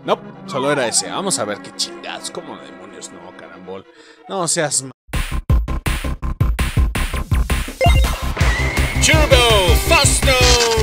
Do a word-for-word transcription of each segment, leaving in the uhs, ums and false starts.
No, solo era ese. Vamos a ver qué chingados. ¿Cómo demonios? No, carambol. No seas... Turbo Foston.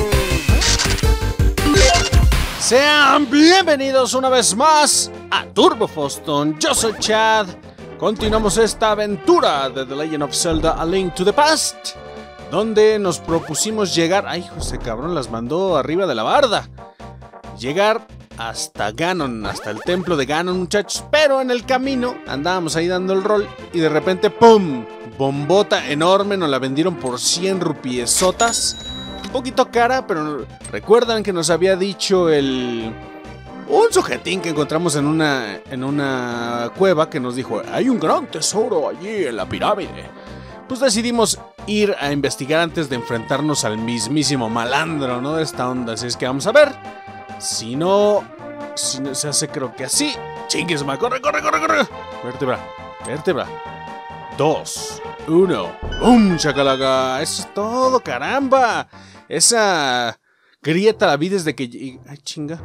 Sean bienvenidos una vez más a Turbo Foston. Yo soy Chad. Continuamos esta aventura de The Legend of Zelda: A Link to the Past, donde nos propusimos llegar... Ay, José cabrón, las mandó arriba de la barda. Llegar hasta Ganon, hasta el templo de Ganon, muchachos. Pero en el camino andábamos ahí dando el rol y de repente ¡pum! Bombota enorme, nos la vendieron por cien rupiesotas. Un poquito cara, pero recuerdan que nos había dicho el... un sujetín que encontramos en una, en una cueva que nos dijo: hay un gran tesoro allí en la pirámide. Pues decidimos ir a investigar antes de enfrentarnos al mismísimo malandro, ¿no? De esta onda, así es que vamos a ver. Si no, si no se hace, creo que así. Chingues, ma, corre, corre, corre, corre. Vértebra, vértebra. Dos, uno. ¡Bum! Chacalaga. Eso es todo, caramba. Esa grieta la vi desde que... Ay, chinga.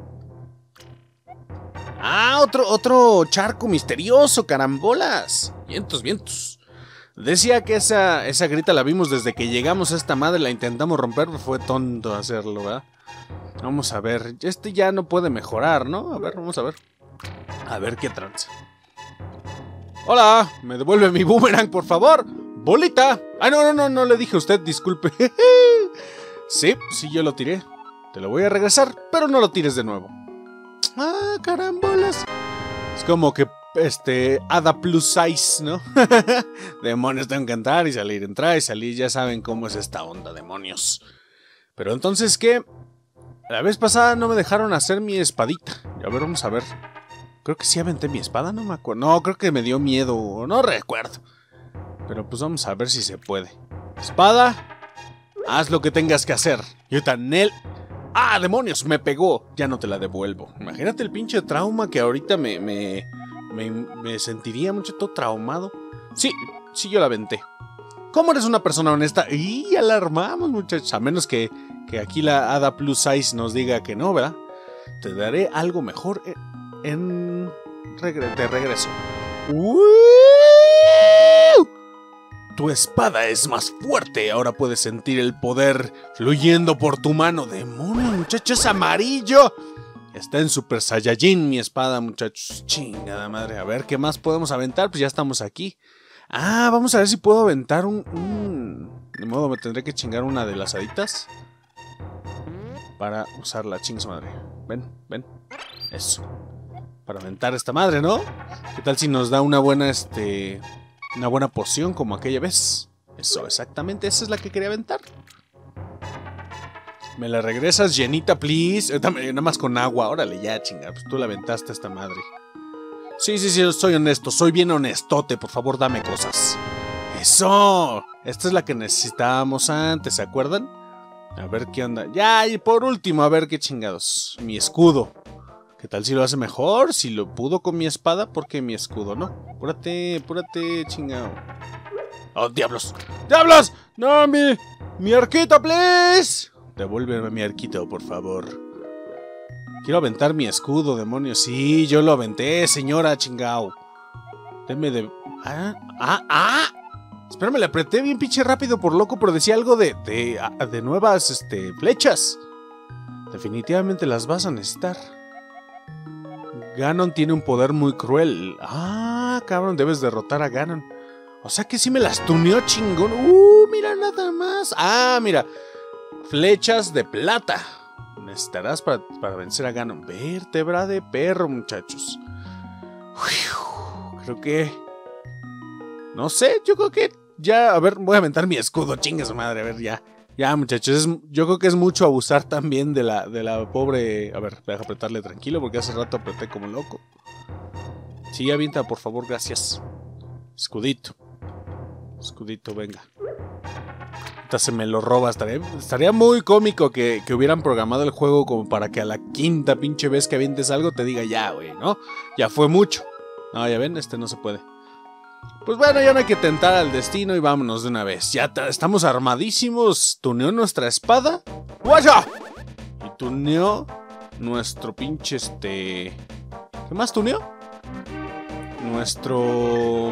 Ah, otro, otro charco misterioso, carambolas. Vientos, vientos. Decía que esa, esa grieta la vimos desde que llegamos a esta madre. La intentamos romper, pero fue tonto hacerlo, ¿verdad? Vamos a ver. Este ya no puede mejorar, ¿no? A ver, vamos a ver. A ver qué tranza. Hola, ¿me devuelve mi boomerang, por favor? ¡Bolita! Ah, no, no, no, no le dije a usted, disculpe. Sí, sí, yo lo tiré. Te lo voy a regresar, pero no lo tires de nuevo. Ah, carambolas. Es como que, este, Hada Plus Size, ¿no? Demonios, tengo que entrar y salir, entrar y salir. Ya saben cómo es esta onda, demonios. Pero entonces, ¿qué? La vez pasada no me dejaron hacer mi espadita. A ver, vamos a ver. Creo que sí aventé mi espada, no me acuerdo. No, creo que me dio miedo, no recuerdo. Pero pues vamos a ver si se puede. Espada, haz lo que tengas que hacer. Yutanel. ¡Ah, demonios! Me pegó. Ya no te la devuelvo. Imagínate el pinche trauma que ahorita me, me, me, me sentiría mucho todo traumado. Sí, sí yo la aventé. ¿Cómo eres una persona honesta? Y alarmamos, muchachos. A menos que, que aquí la Hada Plus Size nos diga que no, ¿verdad? Te daré algo mejor en, en regre de regreso. ¡Uh! Tu espada es más fuerte. Ahora puedes sentir el poder fluyendo por tu mano. ¡Demonio, muchachos! ¡Es amarillo! Está en Super Saiyajin mi espada, muchachos. Chingada madre. A ver, ¿qué más podemos aventar? Pues ya estamos aquí. Ah, vamos a ver si puedo aventar un... un... De modo, me tendré que chingar una de las haditas para usarla. Chingas madre. Ven, ven. Eso. Para aventar esta madre, ¿no? ¿Qué tal si nos da una buena, este... una buena poción como aquella vez? Eso, exactamente, esa es la que quería aventar. Me la regresas llenita, please. Nada más con agua, órale ya, chinga. Pues tú la aventaste a esta madre. Sí, sí, sí, soy honesto, soy bien honestote. Por favor, dame cosas. Eso. Esta es la que necesitábamos antes, ¿se acuerdan? A ver qué onda. Ya, y por último, a ver qué chingados. Mi escudo. ¿Qué tal si lo hace mejor? Si lo pudo con mi espada, ¿por qué mi escudo no? Apúrate, apúrate, chingado. ¡Oh, diablos! ¡Diablos! ¡No, mi... mi arquito, please! Devuélveme mi arquito, por favor. Quiero aventar mi escudo, demonios. Sí, yo lo aventé, señora, chingao. Deme de... ¡Ah! ¡Ah! ¡Ah! Espérame, le apreté bien pinche rápido por loco, pero decía algo de... de, de nuevas, este, flechas. Definitivamente las vas a necesitar. Ganon tiene un poder muy cruel. Ah, cabrón, debes derrotar a Ganon. O sea que sí me las tuneó chingón. Uh, mira nada más. Ah, mira. Flechas de plata. Necesitarás para, para vencer a Ganon. Vértebra de perro, muchachos. Uf, creo que... no sé, yo creo que ya... A ver, voy a aventar mi escudo. Chingue su madre, a ver, ya. Ya, muchachos, es, yo creo que es mucho abusar también de la, de la pobre... A ver, deja apretarle tranquilo porque hace rato apreté como loco. Sí, avienta, por favor, gracias. Escudito. Escudito, venga. Ahorita se me lo roba. Estaría, estaría muy cómico que, que hubieran programado el juego como para que a la quinta pinche vez que avientes algo te diga ya, güey, ¿no? Ya fue mucho. No, ya ven, este no se puede. Pues bueno, ya no hay que tentar al destino y vámonos de una vez. Ya estamos armadísimos. Tuneó nuestra espada. ¡Guaya! Y tuneó nuestro pinche este... ¿Qué más tuneó? Nuestro...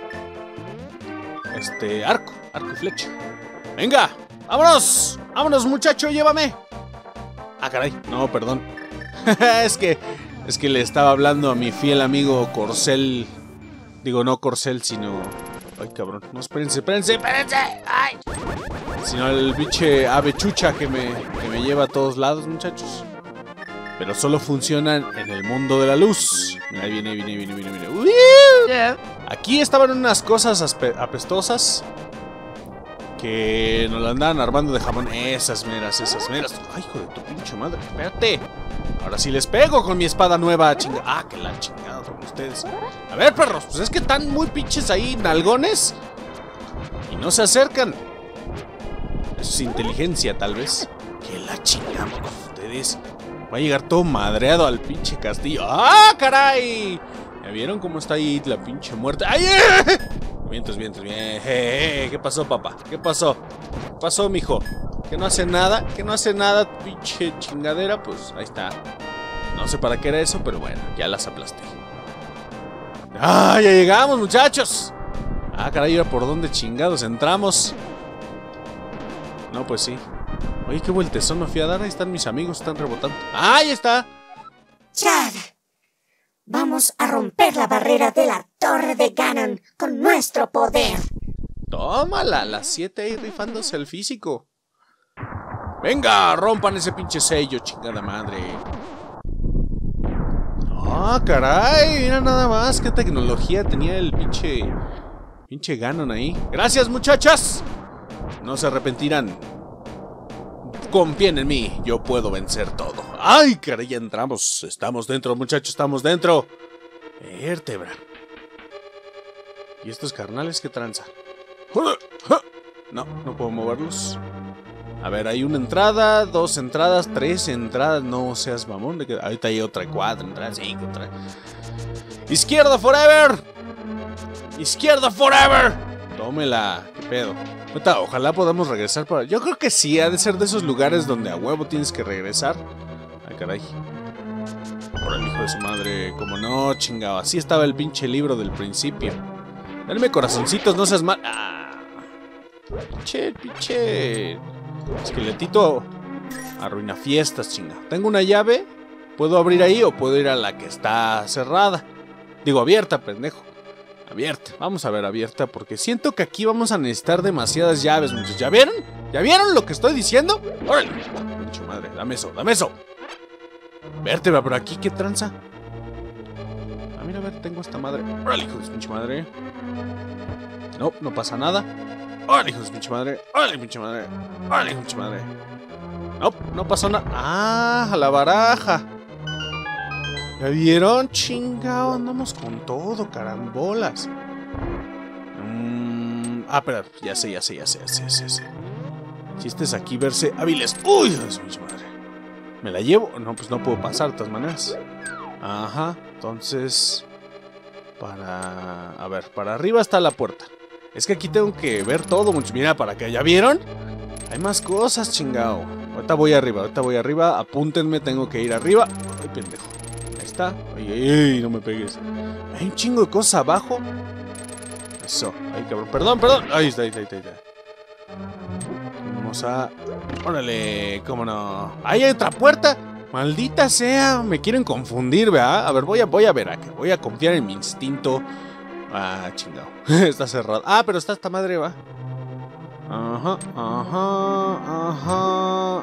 Este, arco, arco y flecha. ¡Venga! ¡Vámonos! ¡Vámonos, muchacho! ¡Llévame! Ah, caray, no, perdón. Es que... Es que le estaba hablando a mi fiel amigo Corcel. Digo, no Corcel, sino... Ay, cabrón. No, espérense, espérense, espérense. ¡Ay! Sino el pinche ave chucha que me, que me lleva a todos lados, muchachos. Pero solo funcionan en el mundo de la luz. Mira, ahí viene, viene, viene, viene, viene. ¡Uy! Aquí estaban unas cosas apestosas que nos la andaban armando de jamón. Esas meras, esas meras. Ay, hijo de tu pinche madre. Espérate. Ahora sí les pego con mi espada nueva, chinga. Ah, que la chingada son ustedes. A ver, perros, pues es que están muy pinches ahí, nalgones. Y no se acercan. Eso es inteligencia, tal vez. Que la chingamos con ustedes. Va a llegar todo madreado al pinche castillo. ¡Ah, caray! ¿Ya vieron cómo está ahí la pinche muerte? ¡Ay! Eh! Vientos, vientos, bien. Eh, eh, ¿Qué pasó, papá? ¿Qué pasó? ¿Qué pasó, mijo? Que no hace nada, que no hace nada, pinche chingadera. Pues ahí está. No sé para qué era eso, pero bueno, ya las aplasté. ¡Ah, ya llegamos, muchachos! Ah, caray, ¿ahora por dónde chingados entramos? No, pues sí. Oye, qué vueltezón me fui a dar. Ahí están mis amigos, están rebotando. ¡Ah, ahí está! Chad, vamos a romper la barrera de la torre de Ganon con nuestro poder. Tómala, las siete ahí rifándose el físico. Venga, rompan ese pinche sello, chingada madre. Ah, caray, mira nada más qué tecnología tenía el pinche... Pinche Ganon ahí. Gracias, muchachas. No se arrepentirán. Confíen en mí, yo puedo vencer todo. ¡Ay, caray! Ya entramos. Estamos dentro, muchachos, estamos dentro. Vértebra. ¿Y estos carnales qué tranza? No, no puedo moverlos. A ver, hay una entrada, dos entradas, tres entradas. No seas mamón. Ahorita hay otra, cuatro entradas, cinco entradas. ¡Izquierda forever! ¡Izquierda forever! Tómela. ¿Qué pedo? Ojalá podamos regresar para... Yo creo que sí, ha de ser de esos lugares donde a huevo tienes que regresar. Ay, caray. Por el hijo de su madre. Como no, chingado. Así estaba el pinche libro del principio. Denme corazoncitos, no seas mal... Ah. Pinche, pinche... Esqueletito arruina fiestas, chinga. Tengo una llave. ¿Puedo abrir ahí o puedo ir a la que está cerrada? Digo, abierta, pendejo. Abierta, vamos a ver, abierta, porque siento que aquí vamos a necesitar demasiadas llaves, muchachos. ¿Ya vieron? ¿Ya vieron lo que estoy diciendo? ¡Órale! Pinche madre, dame eso, dame eso. Vértebra, pero aquí, ¿qué tranza? Ah, mira, a ver, tengo esta madre. ¡Órale, hijo de su pinche madre! No, no pasa nada. ¡Órale, hijo de su pinche madre! ¡Órale, pinche madre! ¡Órale, pinche madre! No, no pasó nada. ¡Ah, a la baraja! ¿Ya vieron? Chingao, andamos con todo, carambolas. Mm, ah, espera, ya sé, ya sé, ya sé, ya sé, ya sé. Chistes aquí, verse hábiles. ¡Uy, Dios mío, madre! ¿Me la llevo? No, pues no puedo pasar de todas maneras. Ajá, entonces... Para... A ver, para arriba está la puerta. Es que aquí tengo que ver todo, mucho. Mira, para acá, ¿ya vieron? Hay más cosas, chingao. Ahorita voy arriba, ahorita voy arriba. Apúntenme, tengo que ir arriba. Ay, pendejo. Está. Ay, ay, ay, no me pegues. Hay un chingo de cosas abajo. Eso. Ay, cabrón. Perdón, perdón. Ahí está, ahí está, ahí está. Ahí está. Vamos a... Órale, cómo no. Ahí hay otra puerta. Maldita sea. Me quieren confundir, ¿verdad? A ver, voy a, voy a ver acá. Voy a confiar en mi instinto. Ah, chingado. Está cerrado. Ah, pero está esta madre, va. Ajá, ajá, ajá.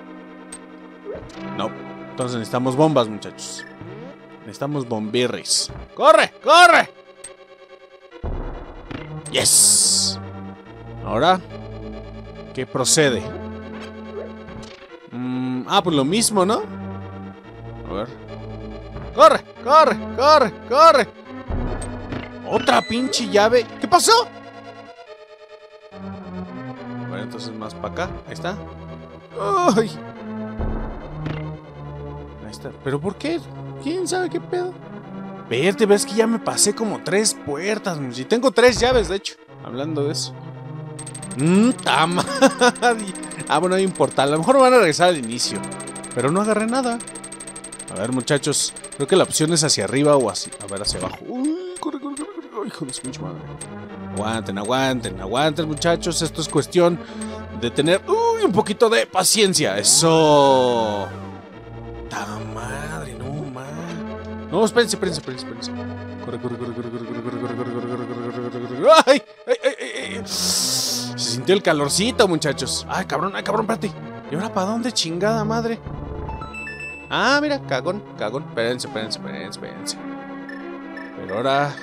No. Entonces necesitamos bombas, muchachos. Necesitamos bombirris. ¡Corre! ¡Corre! ¡Yes! Ahora, ¿qué procede? Mm, ah, pues lo mismo, ¿no? A ver. ¡Corre! ¡Corre! ¡Corre! ¡Corre! ¡Otra pinche llave! ¿Qué pasó? Bueno, entonces más para acá. Ahí está. ¡Ay! Ahí está. ¿Pero por qué? ¿Quién sabe qué pedo? Verte, ves que ya me pasé como tres puertas. Y tengo tres llaves, de hecho. Hablando de eso. Mmm, tama. Ah, bueno, no importa. A lo mejor me van a regresar al inicio. Pero no agarré nada. A ver, muchachos. Creo que la opción es hacia arriba o así. A ver, hacia abajo. Uy, corre, corre, corre, corre. Hijo de su pinche madre. Aguanten, aguanten, aguanten, muchachos. Esto es cuestión de tener uy, un poquito de paciencia. Eso. ¡Ta madre! No, man. No, espérense, espérense, espérense, espérense. Corre, corre, corre, corre, corre, corre, corre, corre, corre, corre, corre, corre, corre, corre. ¡Ay! ¡Ay, ay, ay! Se sintió el calorcito, muchachos. ¡Ay, cabrón! ¡Ay, cabrón! Espérate. ¿Y ahora para dónde, chingada madre? Ah, mira, cagón, cagón. Espérense, espérense, espérense, espérense. Pero ahora...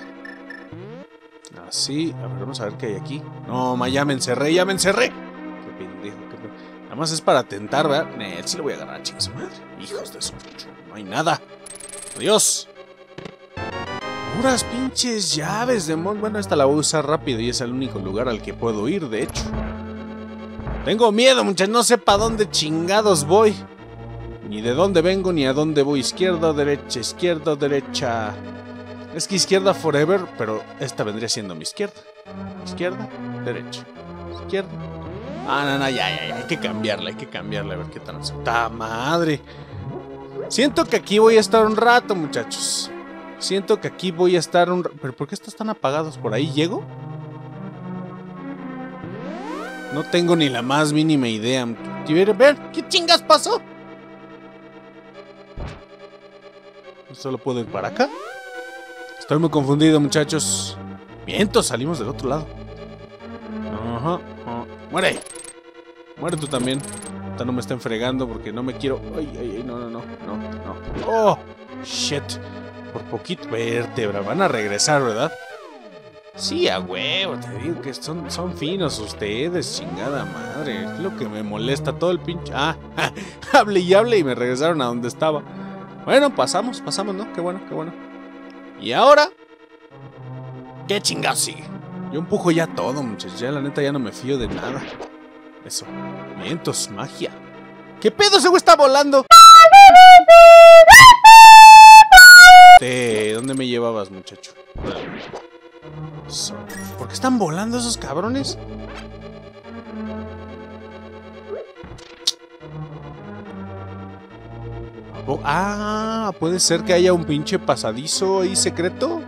Así. A ver, vamos a ver qué hay aquí. No, ma, ya me encerré, ya me encerré. Qué pendejo, qué pendejo. Nada más es para tentar, ¿verdad? Net, sí lo voy a agarrar, chicas, madre. Hijos de su... No hay nada. Adiós. Puras pinches llaves de mon... Bueno, esta la voy a usar rápido y es el único lugar al que puedo ir, de hecho. Tengo miedo, muchachos. No sé para dónde chingados voy. Ni de dónde vengo, ni a dónde voy. Izquierda, derecha, izquierda, derecha. Es que izquierda forever, pero esta vendría siendo mi izquierda. Izquierda, derecha. Izquierda. Ah, no, no, ya, ya, ya. Hay que cambiarla, hay que cambiarla. A ver qué tal. ¡Ta madre! Siento que aquí voy a estar un rato, muchachos. Siento que aquí voy a estar un rato. ¿Pero por qué estos están apagados? ¿Por ahí llego? No tengo ni la más mínima idea. Ver, ¿qué chingas pasó? ¿Solo puedo ir para acá? Estoy muy confundido, muchachos. Vientos, salimos del otro lado. Ajá. Uh, ¡Muere! Muere tú también. Ahorita no me estén fregando porque no me quiero... Ay, ay, ay, no, no, no, no, no. ¡Oh! ¡Shit! Por poquito... Vértebra. Van a regresar, ¿verdad? Sí, a huevo. Te digo que son, son finos ustedes, chingada madre. Es lo que me molesta todo el pinche... Ah, hable y hable y me regresaron a donde estaba. Bueno, pasamos, pasamos, ¿no? Qué bueno, qué bueno. ¿Y ahora? ¿Qué chingados sigue? Yo empujo ya todo, muchachos. Ya la neta ya no me fío de nada. Eso. Vientos, magia. ¿Qué pedo? Ese güey está volando. ¿De dónde me llevabas, muchacho? Eso. ¿Por qué están volando esos cabrones? Oh, ah, puede ser que haya un pinche pasadizo ahí secreto.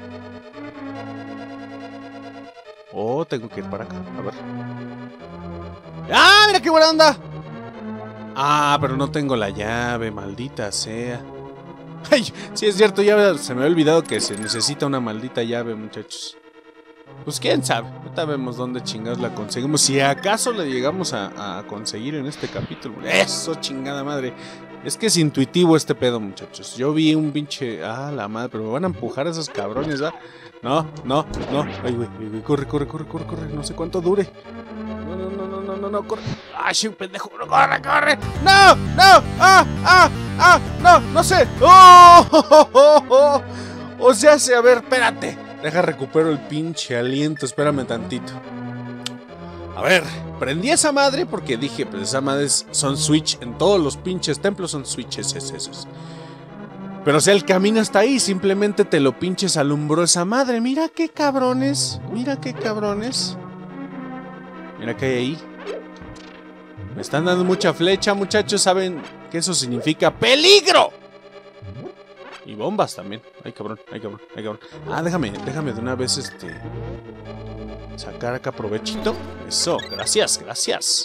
Oh, tengo que ir para acá, a ver. ¡Ah, mira qué buena onda! Ah, pero no tengo la llave, maldita sea. Ay, sí es cierto, ya se me había olvidado que se necesita una maldita llave, muchachos. Pues quién sabe, ahorita vemos dónde chingados la conseguimos. Si acaso la llegamos a, a conseguir en este capítulo. Eso, chingada madre. Es que es intuitivo este pedo, muchachos. Yo vi un pinche... Ah, la madre, pero me van a empujar a esos cabrones, ¿ah? No, no, no. Ay, güey, güey, corre, corre, corre, corre, corre. No sé cuánto dure. No, no, no, no, no, no, no, corre. Ay, sí, pendejo, no, corre, corre. No, no, ah, ah, ah, no, no sé. Oh, oh, oh, oh, oh. O sea, sí, a ver, espérate. Deja recupero el pinche aliento, espérame tantito. A ver, prendí esa madre porque dije, pues esa madre son switch. En todos los pinches templos son switches esos. Pero o sea, el camino está ahí, simplemente te lo pinches alumbró esa madre. Mira qué cabrones, mira qué cabrones. Mira qué hay ahí. Me están dando mucha flecha, muchachos, ¿saben que eso significa peligro? Y bombas también. Ay, cabrón, ay, cabrón, ay, cabrón. Ah, déjame, déjame de una vez este... sacar acá provechito. Eso, gracias, gracias.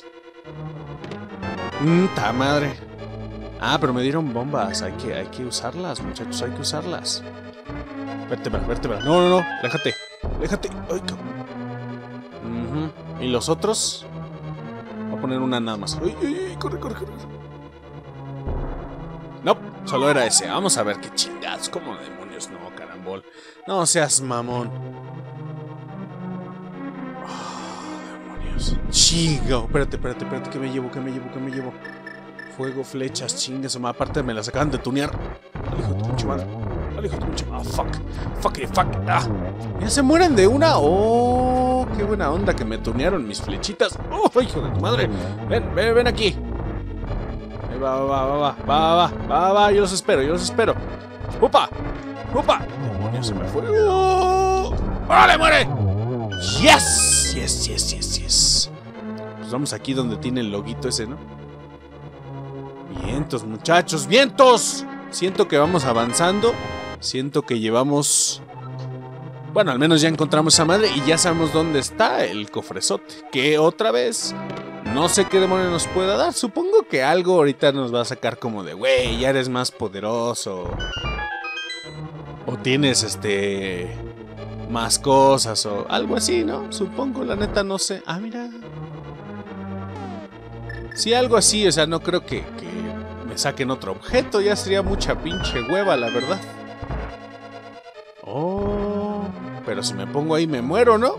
Mmm, ta madre. Ah, pero me dieron bombas. Hay que, hay que usarlas, muchachos, hay que usarlas. Vértebra, vértebra. No, no, no, déjate, déjate. Ay, cabrón. Uh-huh. ¿Y los otros? Voy a poner una nada más. Ay, ay, ay, corre, corre, corre. No, solo era ese. Vamos a ver qué chingados. ¿Cómo demonios? No, carambol. No seas mamón. Chiga, espérate, espérate, espérate, ¿qué me llevo? ¿Qué me llevo? ¿Qué me llevo? Fuego, flechas, chingas, aparte me las acaban de tunear. Al hijo de tu pinche madre. Al hijo de tu pinche madre. Ah, fuck. Fuck, fuck. Ah. Ya se mueren de una. Oh, qué buena onda que me tunearon mis flechitas. Oh, hijo de tu madre. Ven, ven, ven aquí. Ahí va, va, va, va, va, va, va, va, yo los espero, yo los espero. ¡Upa! ¡Upa! Demonios, se me fue. ¡Oh! ¡Órale, muere! ¡Yes! Yes, yes, yes, yes. Pues vamos aquí donde tiene el loguito ese, ¿no? Vientos, muchachos, vientos. Siento que vamos avanzando. Siento que llevamos... Bueno, al menos ya encontramos esa madre y ya sabemos dónde está el cofrezote. Que otra vez... No sé qué demonio nos pueda dar. Supongo que algo ahorita nos va a sacar como de... Güey, ya eres más poderoso. O tienes este... más cosas o algo así, ¿no? Supongo, la neta, no sé. Ah, mira. Sí, algo así, o sea, no creo que, que me saquen otro objeto. Ya sería mucha pinche hueva, la verdad. Oh, pero si me pongo ahí me muero, ¿no?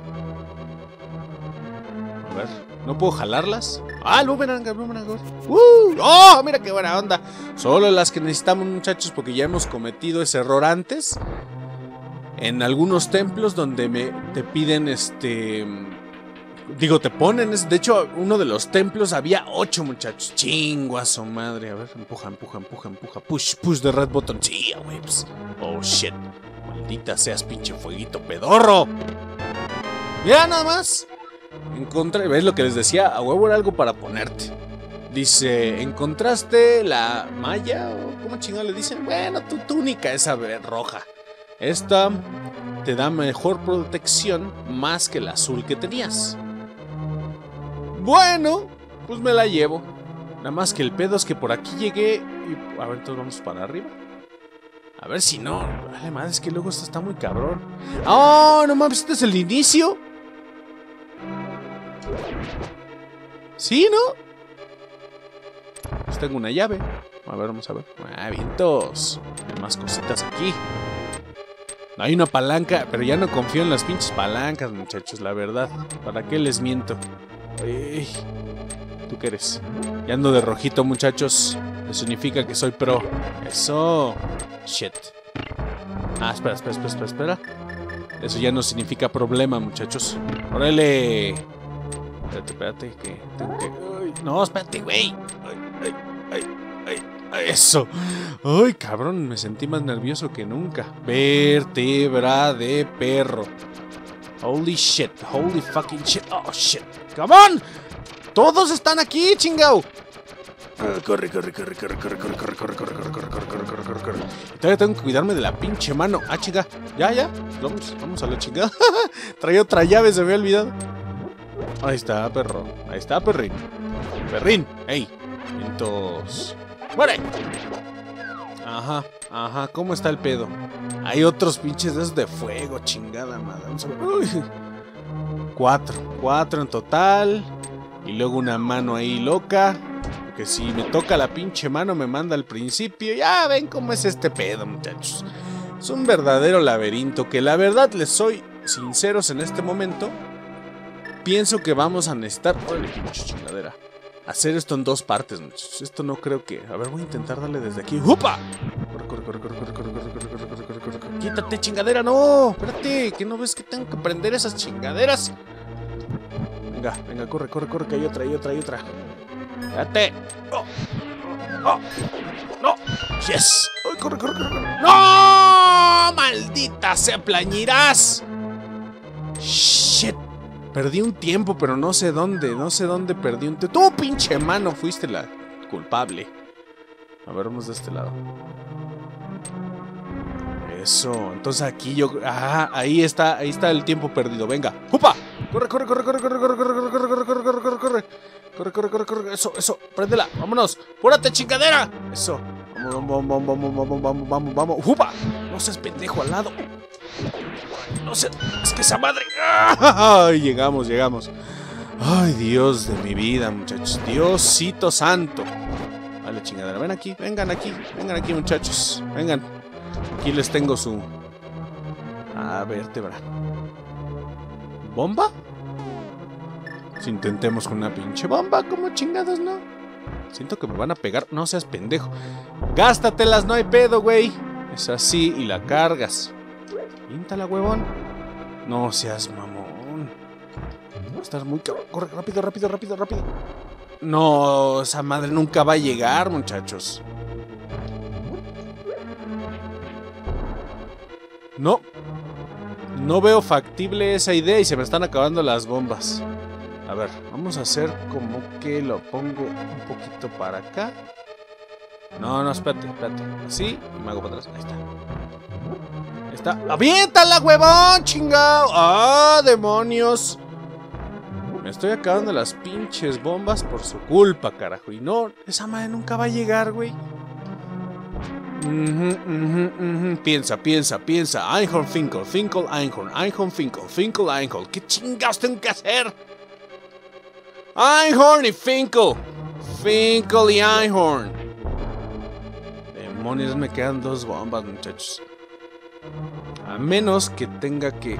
A ver, ¿no puedo jalarlas? Ah, el boomerang, el boomerang. ¡Uh! ¡Oh, mira qué buena onda! Solo las que necesitamos, muchachos, porque ya hemos cometido ese error antes. En algunos templos donde me te piden este... Digo, te ponen... De hecho, uno de los templos había ocho, muchachos. Chingo a su madre. A ver, empuja, empuja, empuja, empuja. Push, push the red button. Sí, güey. Pues. Oh, shit. Maldita seas, pinche fueguito pedorro. Mira, nada más. Encontré... ¿Ves lo que les decía? A huevo era algo para ponerte. Dice, ¿encontraste la malla? ¿O cómo chingado le dicen? Bueno, tu túnica esa roja. Esta te da mejor protección más que el azul que tenías. Bueno, pues me la llevo. Nada más que el pedo es que por aquí llegué y... A ver, entonces vamos para arriba. A ver si no... Vale, madre, es que luego esto está muy cabrón. ¡Oh, no mames! ¿Este es el inicio? ¿Sí, no? Pues tengo una llave. A ver, vamos a ver. Ah, vientos. Hay más cositas aquí. Hay una palanca, pero ya no confío en las pinches palancas, muchachos, la verdad. ¿Para qué les miento? Ay, ¿tú qué eres? Ya ando de rojito, muchachos. Eso significa que soy pro. Eso. Shit. Ah, espera, espera, espera, espera, espera. Eso ya no significa problema, muchachos. ¡Órale! Espérate, espérate, que tengo que... Ay, no, espérate, güey. Ay, ay, ay, ay, ay, eso. Ay, cabrón, me sentí más nervioso que nunca. Vértebra de perro. Holy shit, holy fucking shit. Oh, shit. Come on. Todos están aquí, chingao. Corre, corre, corre, corre, corre, corre, corre, corre, corre, corre, corre, corre, corre, corre, corre, corre. Todavía tengo que cuidarme de la pinche mano. Ah, chinga. Ya, ya. Vamos, vamos a la chingada. Traía otra llave, se me había olvidado. Ahí está, perro. Ahí está, perrín. Perrín. Ey. Entonces... ¡Muere! Ajá, ajá. ¿Cómo está el pedo? Hay otros pinches de esos de fuego, chingada madre. Vamos a ver. Uy. Cuatro. Cuatro en total. Y luego una mano ahí loca. Que si me toca la pinche mano me manda al principio. Ya ven cómo es este pedo, muchachos. Es un verdadero laberinto que la verdad les soy sinceros en este momento. Pienso que vamos a necesitar... ¡Órale, pinche chingadera! Hacer esto en dos partes, muchachos. Esto no creo que... A ver, voy a intentar darle desde aquí. ¡Upa! Corre, corre, corre, corre, corre, corre, corre, corre, corre, corre, corre, corre, corre. ¡Quítate, chingadera! ¡No! Espérate, que no ves que tengo que prender esas chingaderas. Venga, venga, corre, corre, corre, que hay otra, hay otra, hay otra. ¡Espérate! ¡Oh! ¡Oh! ¡No! ¡Yes! ¡Ay, corre, corre, corre, corre! ¡No! ¡Maldita sea, plañirás! ¡Shit! Perdí un tiempo, pero no sé dónde. No sé dónde perdí un tiempo. ¡Tú, pinche mano! Fuiste la culpable. A ver, vamos de este lado. Eso. Entonces aquí yo... Ah, ahí está. Ahí está el tiempo perdido. Venga. ¡Upa! ¡Corre, corre, corre, corre, corre, corre, corre, corre, corre, corre, corre, corre, corre, corre! Corre, corre, corre, corre. Eso, eso. Préndela. Vámonos. ¡Púrate, chingadera! Eso. Vamos, vamos, vamos, vamos, vamos, vamos, vamos. ¡Upa! No seas pendejo al lado. No sé, es que esa madre... ¡Ay! Llegamos, llegamos. Ay, Dios de mi vida, muchachos. Diosito santo. Vale, chingadera. Ven aquí, vengan aquí. Vengan aquí, muchachos. Vengan. Aquí les tengo su... A vértebra. ¿Bomba? Si intentemos con una pinche bomba, como chingados, ¿no? Siento que me van a pegar. No seas pendejo. Gástatelas, no hay pedo, güey. Es así y la cargas. Píntala, huevón. No seas mamón. Va a estar muy cabrón. Corre, rápido, rápido, rápido, rápido. No, esa madre nunca va a llegar, muchachos. No. No veo factible esa idea y se me están acabando las bombas. A ver, vamos a hacer como que lo pongo un poquito para acá. No, no, espérate, espérate. Así, y me hago para atrás. Ahí está. Ahí está. ¡Aviéntala, huevón! ¡Chingao! ¡Ah, demonios! Me estoy acabando las pinches bombas por su culpa, carajo. Y no, esa madre nunca va a llegar, güey. Uh -huh, uh -huh, uh -huh. Piensa, piensa, piensa. Einhorn, Finkel, Finkel, Einhorn, Einhorn, Finkel, Finkel, Einhorn. ¿Qué chingados tengo que hacer? Einhorn y Finkel. Finkel y Einhorn. Demonios, me quedan dos bombas, muchachos. A menos que tenga que...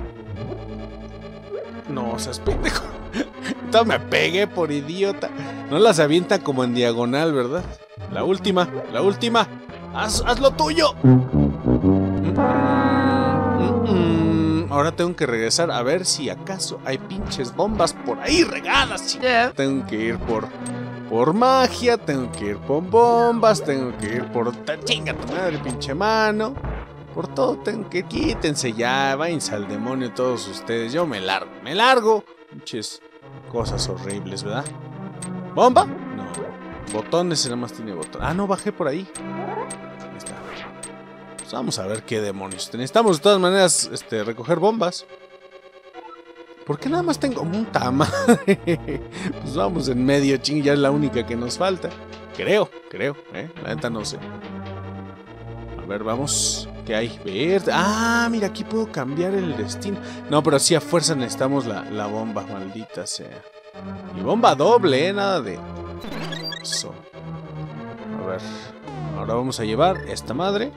No, seas pendejo. Entonces me pegué por idiota. No las avienta como en diagonal, ¿verdad? La última, la última. Haz, haz lo tuyo. Mm -mm, mm -mm. Ahora tengo que regresar a ver si acaso hay pinches bombas por ahí regadas. Yeah. Tengo que ir por... Por magia, tengo que ir por bombas, tengo que ir por... Chinga tu madre, pinche mano. Por todo tengo que... Quítense ya, váyanse al demonio todos ustedes. Yo me largo, me largo. Pinches cosas horribles, ¿verdad? ¿Bomba? No. Botones, nada más tiene botón. Ah, no, bajé por ahí. Ahí está. Pues vamos a ver qué demonios. Necesitamos de todas maneras este, recoger bombas. ¿Por qué nada más tengo un tama? Pues vamos en medio, ching, ya es la única que nos falta. Creo, creo, ¿eh? La neta no sé. A ver, vamos. ¿Qué hay? Verde. Ah, mira, aquí puedo cambiar el destino. No, pero sí a fuerza necesitamos la, la bomba, maldita sea. Y bomba doble, ¿eh? Nada de... Eso. A ver. Ahora vamos a llevar esta madre.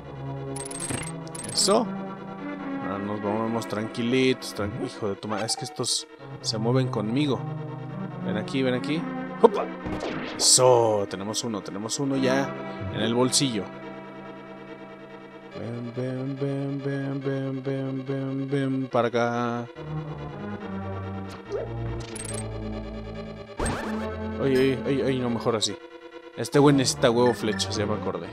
Eso. Ahora nos movemos tranquilitos. Tranqu... Hijo de tu madre. Es que estos se mueven conmigo. Ven aquí, ven aquí. ¡Opa! Eso. Tenemos uno, tenemos uno ya en el bolsillo. Ven, ven, ven, ven, ven, ven, ven, ven. Para acá. Oye, oye, oye, no, mejor así. Este güey necesita huevo flechas, ya me acordé.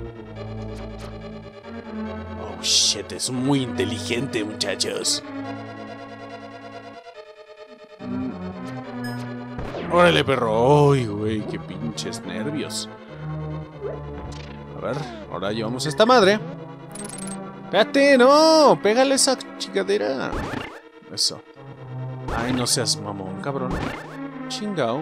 Oh, shit, es muy inteligente, muchachos. Órale, perro. Ay, güey, qué pinches nervios. A ver, ahora llevamos a esta madre. Espérate, no, pégale esa chingadera. Eso. Ay, no seas mamón, cabrón. Chingao.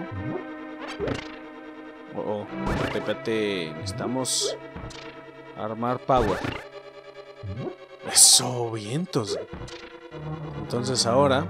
Oh, oh, espérate, espérate. Necesitamos armar power. Eso, vientos. Entonces ahora.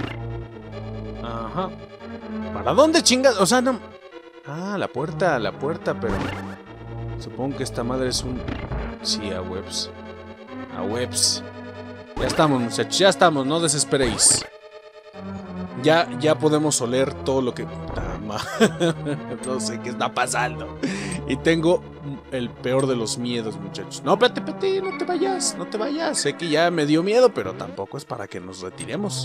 Ajá. ¿Para dónde chingas? O sea, no. Ah, la puerta, la puerta, pero. Supongo que esta madre es un. Sí, a webs. A webs. Ya estamos, muchachos, ya estamos, no desesperéis. Ya, ya podemos oler todo lo que... No sé qué está pasando. Y tengo el peor de los miedos, muchachos. No, espérate, espérate, no te vayas, no te vayas. Sé que ya me dio miedo, pero tampoco es para que nos retiremos.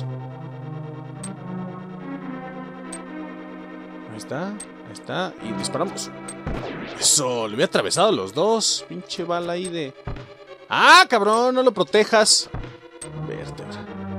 Ahí está, ahí está. Y disparamos. Eso, le había atravesado los dos. Pinche bala ahí de... ¡Ah, cabrón! No lo protejas. Vértebra.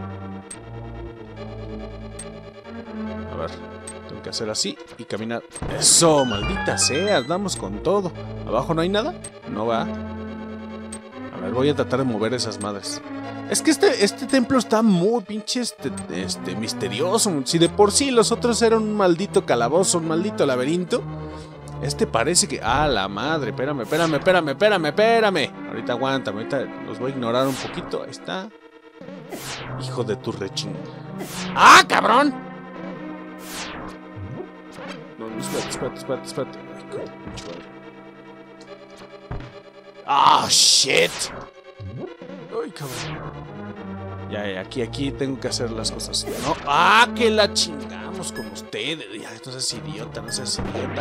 A ver, tengo que hacer así y caminar. ¡Eso! ¡Maldita sea! Andamos con todo. ¿Abajo no hay nada? No va. A ver, voy a tratar de mover esas madres. Es que este, este templo está muy pinche este, este, misterioso. Si de por sí los otros eran un maldito calabozo, un maldito laberinto, este parece que... ¡Ah, la madre! Espérame, espérame, espérame, espérame, espérame. Ahorita aguántame, ahorita los voy a ignorar un poquito. Ahí está. Hijo de tu rechín. ¡Ah, cabrón! No, no, espérate, espérate, espérate, espérate. ¡Ah, shit! ¡Ay, cabrón! Ya, ya, aquí, aquí tengo que hacer las cosas. No, ¡ah, que la chingamos con ustedes! Ya, no seas idiota, no seas idiota.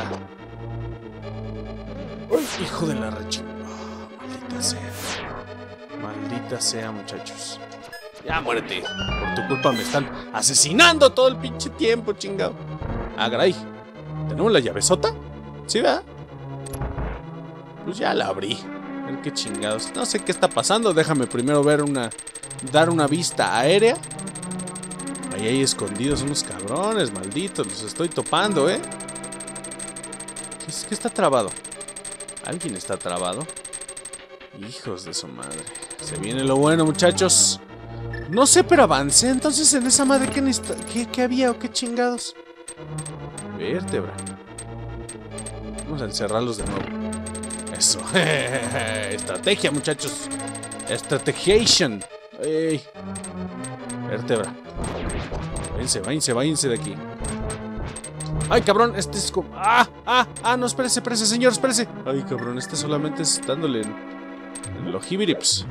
¡Ay, hijo de la rechingada! Oh, maldita sea. Maldita sea, muchachos. Ya, muérete. Por tu culpa me están asesinando todo el pinche tiempo, chingado. Ah, caray. ¿Tenemos la llavesota? ¿Sí, verdad? Pues ya la abrí. A ver qué chingados. No sé qué está pasando. Déjame primero ver una... Dar una vista aérea. Ahí hay escondidos unos cabrones, malditos. Los estoy topando, ¿eh? ¿Qué, es, qué está trabado? ¿Alguien está trabado? Hijos de su madre. Se viene lo bueno, muchachos. No sé, pero avancé. Entonces, en esa madre, ¿qué, qué, qué había o qué chingados? Vértebra. Vamos a encerrarlos de nuevo. Eso. Estrategia, muchachos. Estrategiation. Ey. Vértebra. Váyanse, váyanse, váyanse de aquí. Ay, cabrón, este es como... ¡Ah! ¡Ah! ¡Ah! No, espérese, espérese, señor, espérese. Ay, cabrón, este solamente es dándole en, en los jibirips.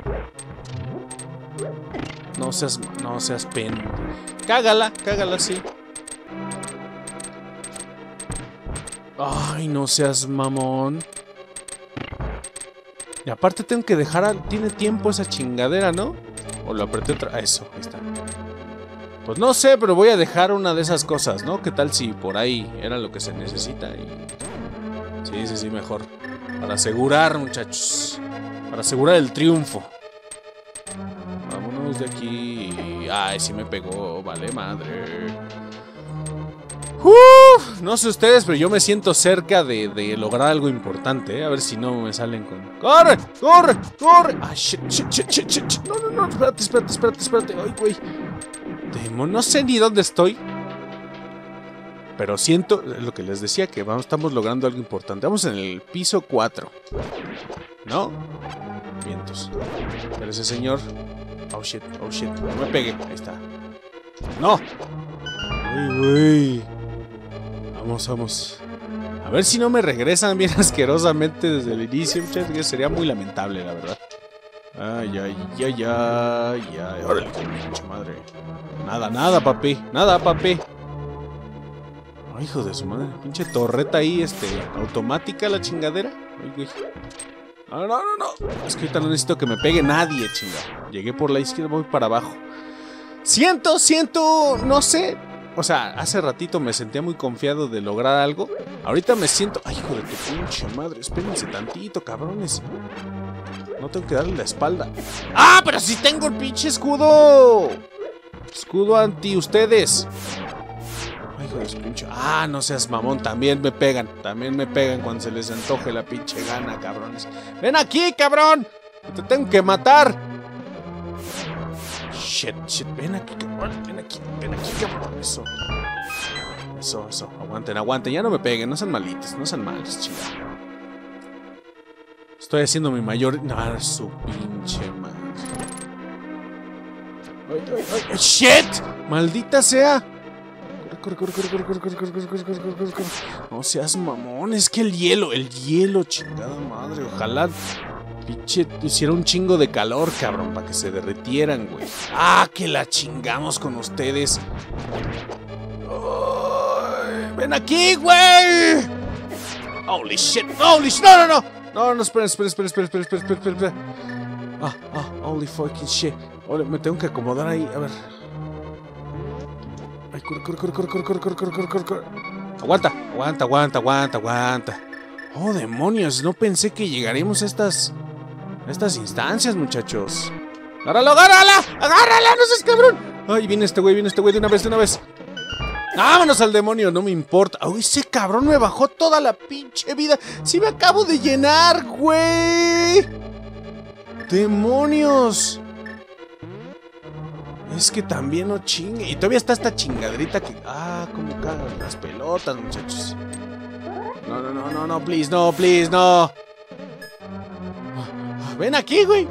No seas... No seas pen. Cágala, cágala, sí. Ay, no seas mamón. Y aparte tengo que dejar... A... Tiene tiempo esa chingadera, ¿no? O lo apreté otra... Eso, ahí está. Pues no sé, pero voy a dejar una de esas cosas, ¿no? ¿Qué tal si por ahí era lo que se necesita? Y... Sí, sí, sí, mejor. Para asegurar, muchachos. Para asegurar el triunfo. Vámonos de aquí. Ay, sí me pegó. Vale, madre. Uf, no sé ustedes, pero yo me siento cerca de, de lograr algo importante, ¿eh? A ver si no me salen con... ¡Corre! ¡Corre! ¡Corre! ¡Ah, shit, shit, shit, shit, shit! No, no, no, espérate, espérate, espérate, espérate. ¡Ay, güey! No sé ni dónde estoy. Pero siento, lo que les decía, que vamos, estamos logrando algo importante. Vamos en el piso cuatro. ¿No? Vientos. Pero ese señor... Oh shit, oh shit. No me pegue. Ahí está. ¡No! ¡Uy, güey! Vamos, vamos. A ver si no me regresan bien asquerosamente desde el inicio, muchachos, que sería muy lamentable, la verdad. Ay, ay, ay, ay, ay. Órale, pinche madre. Nada, nada, papi. Nada, papi. Ay, hijo de su madre. Pinche torreta ahí, este, automática la chingadera. Ay, güey. No, no, no, no. Es que ahorita no necesito que me pegue nadie, chinga. Llegué por la izquierda, voy para abajo. Siento, siento, no sé. O sea, hace ratito me sentía muy confiado de lograr algo. Ahorita me siento... Ay, hijo de tu pinche madre. Espérense tantito, cabrones. No tengo que darle la espalda. ¡Ah, pero si tengo el pinche escudo! Escudo anti ustedes. Ay, hijo de su pinche... Ah, no seas mamón. También me pegan. También me pegan cuando se les antoje la pinche gana, cabrones. ¡Ven aquí, cabrón! ¡Te tengo que matar! Shit, shit. Ven aquí, cabrón. Ven aquí, ven aquí, cabrón. Eso. Eso, eso. Aguanten, aguanten. Ya no me peguen. No sean malitos. No sean malos, chingada. Estoy haciendo mi mayor... No, su pinche madre. Ay, ay, ay, ay, ¡shit! ¡Maldita sea! Corre, corre, corre, corre, corre, corre, corre, corre, corre, corre, corre, corre. No seas mamón, es que el hielo, el hielo, chingada madre. Ojalá, pinche, hiciera un chingo de calor, cabrón, para que se derritieran, güey. ¡Ah, que la chingamos con ustedes! Ay, ¡ven aquí, güey! ¡Holy shit! ¡Holy shit! ¡No, no, no! No, no, espera, espera, espera, espera, espera, espera, espera, espera. Ah, ah, holy fucking shit. Ahora me tengo que acomodar ahí, a ver. Ay, corre, corre, corre, corre, corre, corre, corre, corre, corre, corre. Aguanta, aguanta, aguanta, aguanta, aguanta. Oh, demonios, no pensé que llegaríamos a estas... a estas instancias, muchachos. ¡Agárralo, agárrala! ¡Agárrala! ¡No seas cabrón! Ay, viene este güey, viene este güey de una vez, de una vez. ¡Vámonos al demonio! No me importa. ¡Uy, ese cabrón me bajó toda la pinche vida! ¡Sí me acabo de llenar, güey! ¡Demonios! Es que también no chingue. Y todavía está esta chingadrita que... Ah, cómo cagan las pelotas, muchachos. No, no, no, no, no, please, no, please, no. Ven aquí, güey.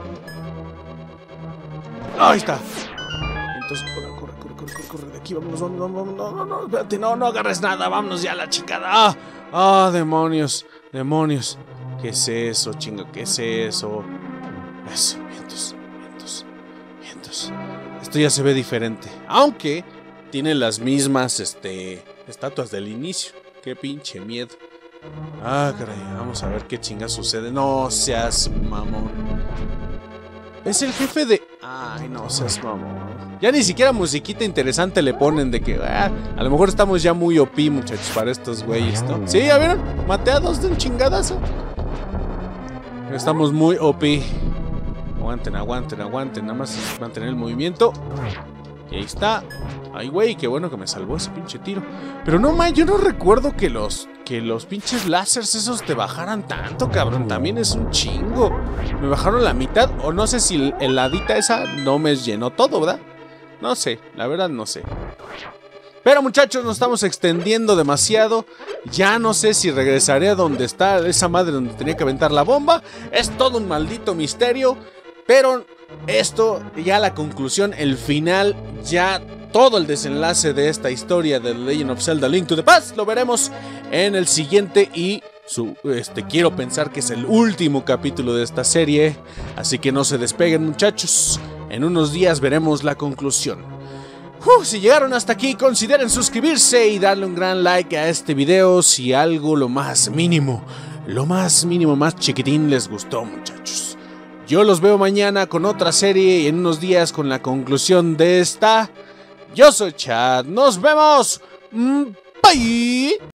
Ahí está. Entonces, corre, corre, corre, corre, corre de aquí. Vámonos, vámonos, vámonos. No, no, no, espérate, no, no agarres nada. Vámonos ya a la chingada. Ah, ah, demonios, demonios. ¿Qué es eso, chinga? ¿Qué es eso? Eso, vientos, vientos, vientos. Esto ya se ve diferente. Aunque tiene las mismas, este, estatuas del inicio. Qué pinche miedo. Ah, caray, vamos a ver qué chinga sucede. No seas mamón. Es el jefe de... Ay, no seas mamón. Ya ni siquiera musiquita interesante le ponen de que... Ah, a lo mejor estamos ya muy O P, muchachos, para estos güeyes, ¿no? Sí, ¿ya vieron? Maté a dos de un chingadazo. Estamos muy O P. Aguanten, aguanten, aguanten. Nada más mantener el movimiento. Y ahí está. Ay, güey, qué bueno que me salvó ese pinche tiro. Pero no, man, yo no recuerdo que los, que los pinches láseres esos te bajaran tanto, cabrón. También es un chingo. Me bajaron la mitad, o no sé si el ladita esa no me llenó todo, ¿verdad? No sé, la verdad no sé. Pero muchachos, nos estamos extendiendo demasiado. Ya no sé si regresaré a donde está esa madre donde tenía que aventar la bomba. Es todo un maldito misterio. Pero esto, ya la conclusión, el final, ya todo el desenlace de esta historia de The Legend of Zelda Link to the Past lo veremos en el siguiente y su, este, quiero pensar que es el último capítulo de esta serie. Así que no se despeguen, muchachos. En unos días veremos la conclusión. Uh, si llegaron hasta aquí, consideren suscribirse y darle un gran like a este video si algo lo más mínimo, lo más mínimo, más chiquitín les gustó, muchachos. Yo los veo mañana con otra serie y en unos días con la conclusión de esta. Yo soy Chad, nos vemos. Bye.